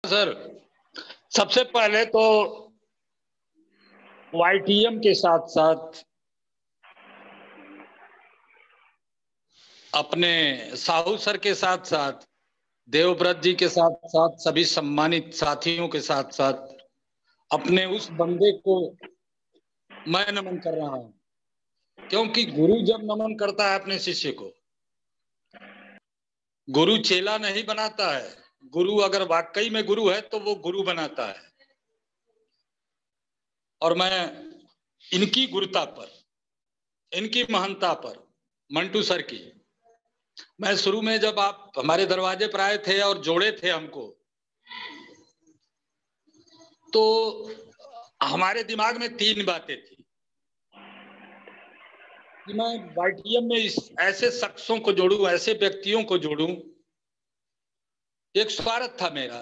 Sir, सबसे पहले तो वाईटीएम के साथ साथ अपने साहू सर के साथ साथ देवव्रत जी के साथ साथ सभी सम्मानित साथियों के साथ साथ अपने उस बंदे को मैं नमन कर रहा हूं, क्योंकि गुरु जब नमन करता है अपने शिष्य को, गुरु चेला नहीं बनाता है। गुरु अगर वाकई में गुरु है तो वो गुरु बनाता है। और मैं इनकी गुरुता पर, इनकी महानता पर, मंटू सर की, मैं शुरू में जब आप हमारे दरवाजे पर आए थे और जोड़े थे हमको, तो हमारे दिमाग में तीन बातें थी कि मैं वाईटीएम में ऐसे शख्सों को जोड़ूं, ऐसे व्यक्तियों को जोड़ूं। एक स्वार्थ था मेरा,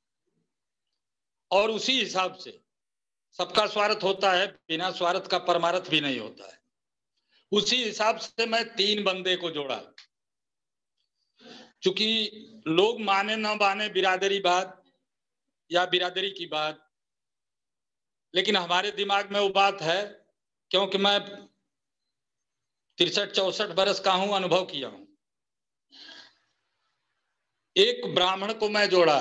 और उसी हिसाब से सबका स्वार्थ होता है, बिना स्वार्थ का परमार्थ भी नहीं होता है। उसी हिसाब से मैं तीन बंदे को जोड़ा। चूंकि लोग माने ना माने बिरादरी बात या बिरादरी की बात, लेकिन हमारे दिमाग में वो बात है, क्योंकि मैं 63-64 बरस का हूं, अनुभव किया हूं। एक ब्राह्मण को मैं जोड़ा,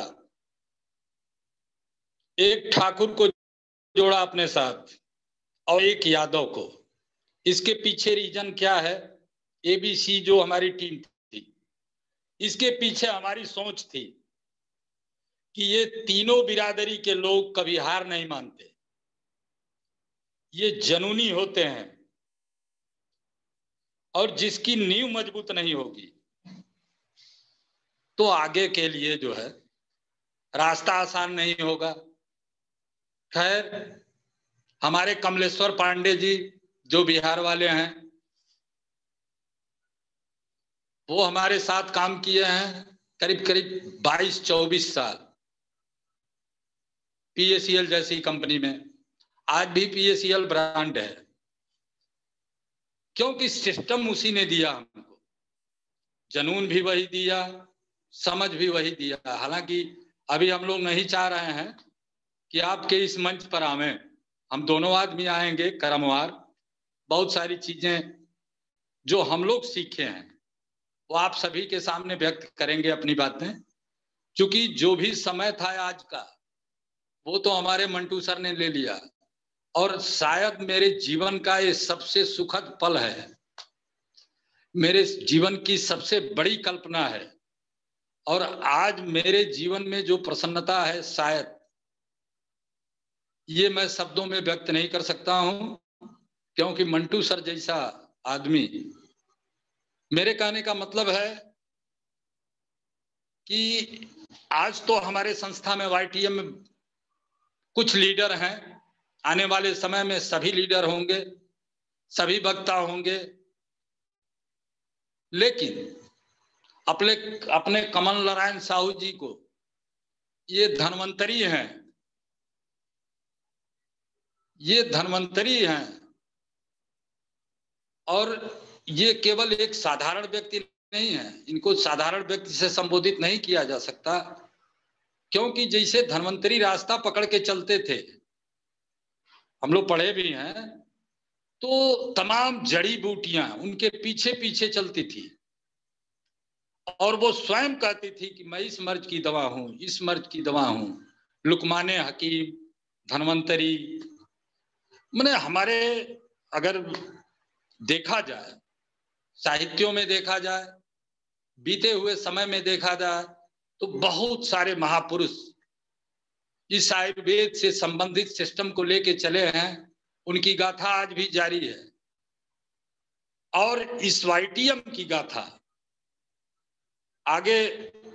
एक ठाकुर को जोड़ा अपने साथ, और एक यादव को। इसके पीछे रीजन क्या है? एबीसी जो हमारी टीम थी, इसके पीछे हमारी सोच थी कि ये तीनों बिरादरी के लोग कभी हार नहीं मानते, ये जनूनी होते हैं, और जिसकी नींव मजबूत नहीं होगी तो आगे के लिए जो है रास्ता आसान नहीं होगा। खैर, हमारे कमलेश्वर पांडे जी जो बिहार वाले हैं, वो हमारे साथ काम किए हैं करीब करीब 22-24 साल पीएसीएल जैसी कंपनी में। आज भी पीएसीएल ब्रांड है, क्योंकि सिस्टम उसी ने दिया हमको, जनून भी वही दिया, समझ भी वही दिया। हालांकि अभी हम लोग नहीं चाह रहे हैं कि आपके इस मंच पर आवें, हम दोनों आदमी आएंगे क्रमवार। बहुत सारी चीजें जो हम लोग सीखे हैं वो आप सभी के सामने व्यक्त करेंगे अपनी बातें, क्योंकि जो भी समय था आज का, वो तो हमारे मंटू सर ने ले लिया, और शायद मेरे जीवन का ये सबसे सुखद पल है, मेरे जीवन की सबसे बड़ी कल्पना है। और आज मेरे जीवन में जो प्रसन्नता है, शायद ये मैं शब्दों में व्यक्त नहीं कर सकता हूं, क्योंकि मंटू सर जैसा आदमी, मेरे कहने का मतलब है कि आज तो हमारे संस्था में वाईटीएम में कुछ लीडर हैं, आने वाले समय में सभी लीडर होंगे, सभी वक्ता होंगे, लेकिन अपने अपने कमल नारायण साहू जी को ये धन्वंतरी हैं, ये धन्वंतरी हैं, और ये केवल एक साधारण व्यक्ति नहीं है। इनको साधारण व्यक्ति से संबोधित नहीं किया जा सकता, क्योंकि जैसे धन्वंतरी रास्ता पकड़ के चलते थे, हम लोग पढ़े भी हैं, तो तमाम जड़ी बूटियां उनके पीछे पीछे चलती थी, और वो स्वयं कहती थी कि मैं इस मर्ज की दवा हूं, इस मर्ज की दवा हूं। लुकमाने हकीम, धन्वंतरी, मैंने हमारे अगर देखा जाए, साहित्यों में देखा जाए, बीते हुए समय में देखा जाए, तो बहुत सारे महापुरुष इस आयुर्वेद से संबंधित सिस्टम को लेके चले हैं, उनकी गाथा आज भी जारी है। और इस वाईटीएम की गाथा आगे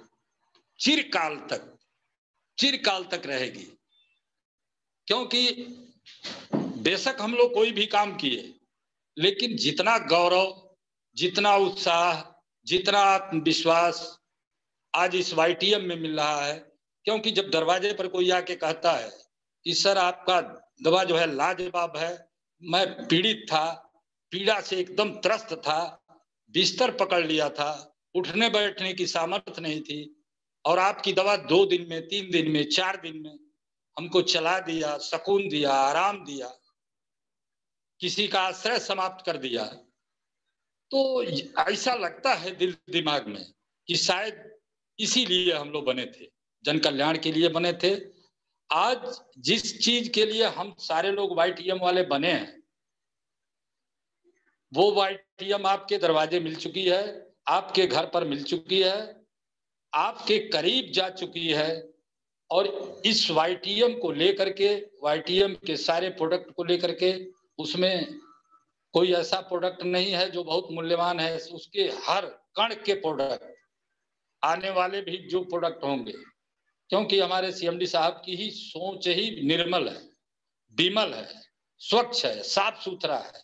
चिरकाल तक रहेगी, क्योंकि बेशक हम लोग कोई भी काम किए, लेकिन जितना गौरव, जितना उत्साह, जितना आत्मविश्वास आज इस वाईटीएम में मिल रहा है, क्योंकि जब दरवाजे पर कोई आके कहता है कि सर आपका दवा जो है लाजवाब है, मैं पीड़ित था, पीड़ा से एकदम त्रस्त था, बिस्तर पकड़ लिया था, उठने बैठने की सामर्थ्य नहीं थी, और आपकी दवा 2 दिन में, 3 दिन में, 4 दिन में हमको चला दिया, सुकून दिया, आराम दिया, किसी का आश्रय समाप्त कर दिया, तो ऐसा लगता है दिल दिमाग में कि शायद इसीलिए हम लोग बने थे, जन कल्याण के लिए बने थे। आज जिस चीज के लिए हम सारे लोग YTM वाले बने हैं, वो YTM आपके दरवाजे मिल चुकी है, आपके घर पर मिल चुकी है, आपके करीब जा चुकी है। और इस YTM को लेकर के, YTM के सारे प्रोडक्ट को लेकर के, उसमें कोई ऐसा प्रोडक्ट नहीं है जो बहुत मूल्यवान है। उसके हर कण के प्रोडक्ट, आने वाले भी जो प्रोडक्ट होंगे, क्योंकि हमारे CMD साहब की ही सोच ही निर्मल है, विमल है, स्वच्छ है, साफ सुथरा है।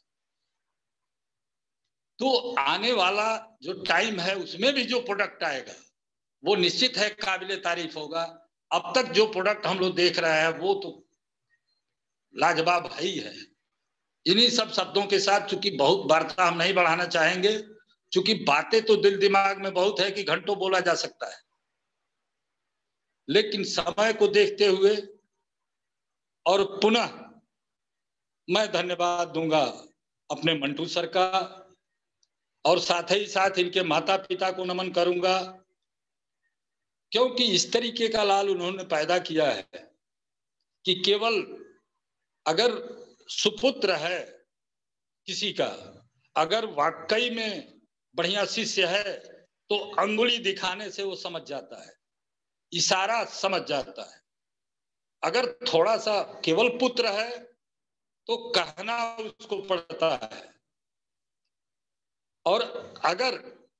तो आने वाला जो टाइम है उसमें भी जो प्रोडक्ट आएगा वो निश्चित है काबिले तारीफ होगा। अब तक जो प्रोडक्ट हम लोग देख रहे हैं वो तो लाजवाब है ही है। इन्हीं सब शब्दों के साथ, चूंकि बहुत वार्ता हम नहीं बढ़ाना चाहेंगे, चूंकि बातें तो दिल दिमाग में बहुत है कि घंटों बोला जा सकता है, लेकिन समय को देखते हुए और पुनः मैं धन्यवाद दूंगा अपने मंटू सर का, और साथ ही साथ इनके माता पिता को नमन करूंगा, क्योंकि इस तरीके का लाल उन्होंने पैदा किया है कि केवल अगर सुपुत्र है किसी का, अगर वाकई में बढ़िया शिष्य है, तो अंगुली दिखाने से वो समझ जाता है, इशारा समझ जाता है। अगर थोड़ा सा केवल पुत्र है तो कहना उसको पड़ता है, और अगर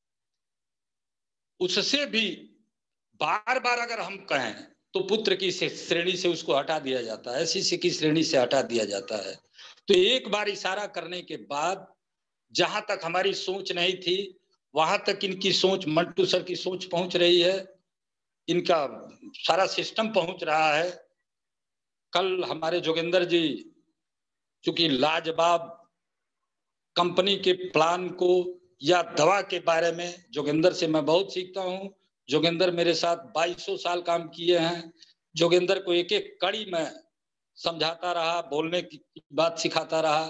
उससे भी बार बार अगर हम कहें तो पुत्र की श्रेणी से उसको हटा दिया जाता है, शिष्य की श्रेणी से हटा दिया जाता है। तो एक बार इशारा करने के बाद जहां तक हमारी सोच नहीं थी, वहां तक इनकी सोच, मंटू सर की सोच पहुंच रही है, इनका सारा सिस्टम पहुंच रहा है। कल हमारे जोगेंद्र जी, चूंकि लाजवाब कंपनी के प्लान को या दवा के बारे में जोगेंद्र से मैं बहुत सीखता हूं। जोगेंद्र मेरे साथ 2200 साल काम किए हैं। जोगेंद्र को एक एक कड़ी में समझाता रहा, बोलने की बात सिखाता रहा।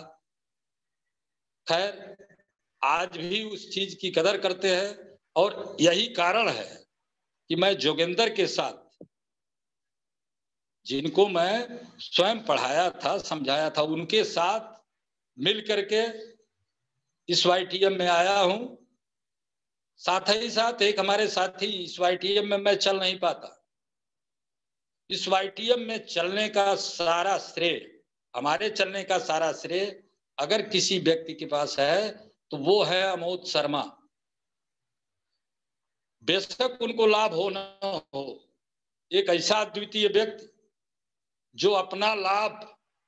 खैर, आज भी उस चीज की कदर करते हैं, और यही कारण है कि मैं जोगेंद्र के साथ, जिनको मैं स्वयं पढ़ाया था, समझाया था, उनके साथ मिल करके इस YTM में आया हूं। साथ ही साथ एक हमारे साथी, इस YTM में मैं चल नहीं पाता। इस YTM में चलने का सारा श्रेय, हमारे चलने का सारा श्रेय अगर किसी व्यक्ति के पास है तो वो है अमोद शर्मा। बेशक उनको लाभ हो न हो, एक ऐसा अद्वितीय व्यक्ति जो अपना लाभ,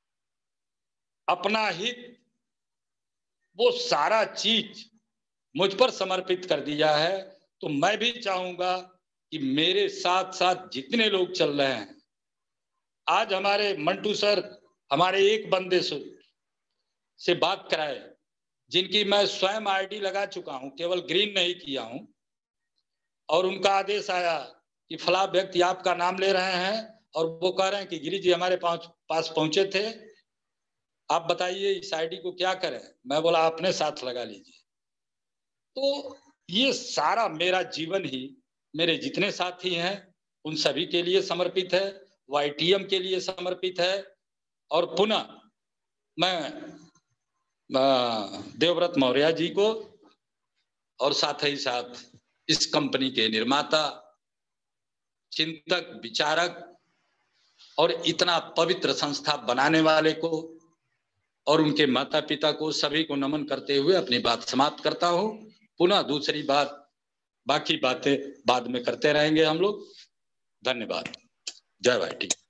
अपना हित, वो सारा चीज मुझ पर समर्पित कर दिया है। तो मैं भी चाहूंगा कि मेरे साथ साथ जितने लोग चल रहे हैं, आज हमारे मंटू सर हमारे एक बंदे से बात कराए, जिनकी मैं स्वयं ID लगा चुका हूं, केवल ग्रीन नहीं किया हूं, और उनका आदेश आया कि फला व्यक्ति आपका नाम ले रहे हैं और वो कह रहे हैं कि गिरी जी हमारे पास पहुंचे थे, आप बताइए इस ID को क्या करें। मैं बोला अपने साथ लगा लीजिए। तो ये सारा मेरा जीवन ही, मेरे जितने साथी हैं उन सभी के लिए समर्पित है, YTM के लिए समर्पित है। और पुनः मैं देवव्रत मौर्य जी को, और साथ ही साथ इस कंपनी के निर्माता, चिंतक, विचारक और इतना पवित्र संस्था बनाने वाले को और उनके माता पिता को, सभी को नमन करते हुए अपनी बात समाप्त करता हूं। पुनः दूसरी बात, बाकी बातें बाद में करते रहेंगे हम लोग। धन्यवाद। जय YTM।